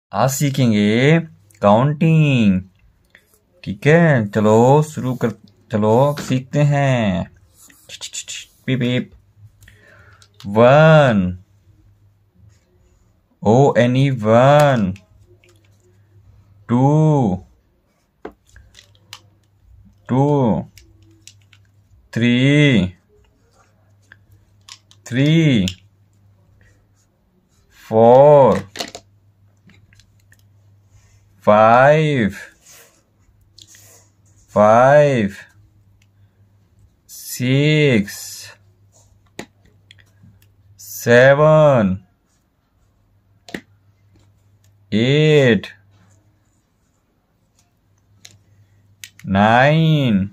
आज सीखेंगे काउंटिंग। ठीक है, चलो चलो सीखते हैं। पिप पिप। 1 1 2 3 4 5 6 7 8 9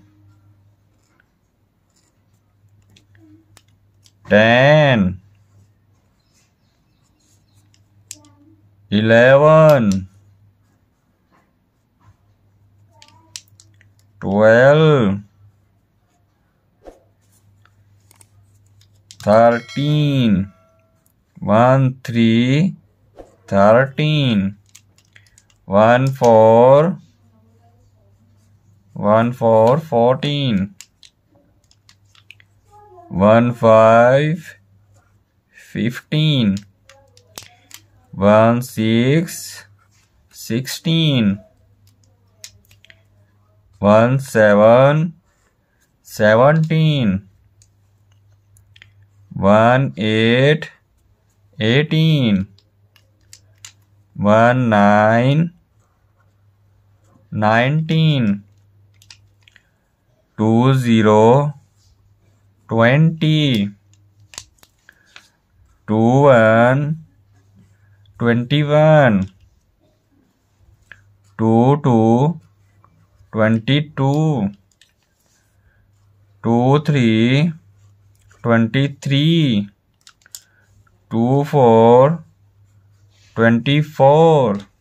10 11 12 13 1 3 13 1 4 14 1 5 15 1 6 16 1 7 17 1 8 18 1 9 19 2 0 20 2 1 21 2 2 22 2 3 23 2 4 24